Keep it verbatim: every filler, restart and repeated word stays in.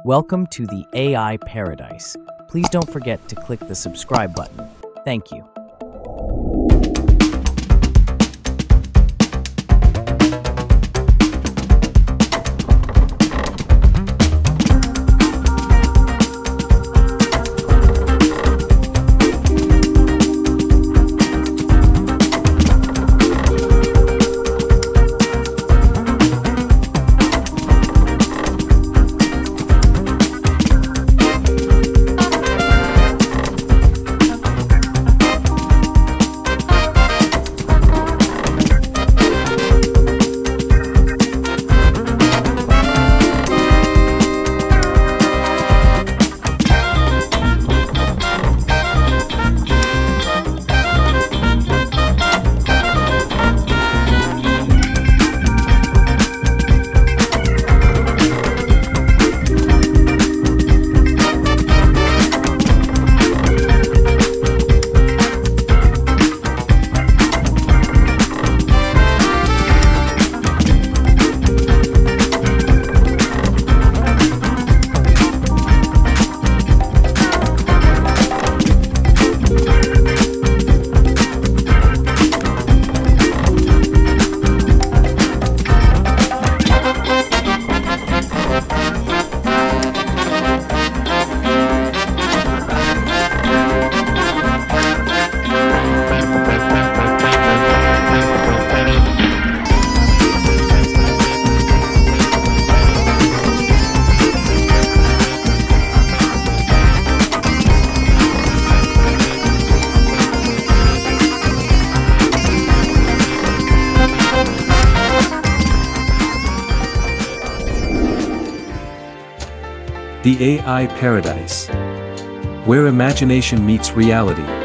Welcome to the A I paradise. Please don't forget to click the subscribe button. Thank you. The A I paradise, where imagination meets reality.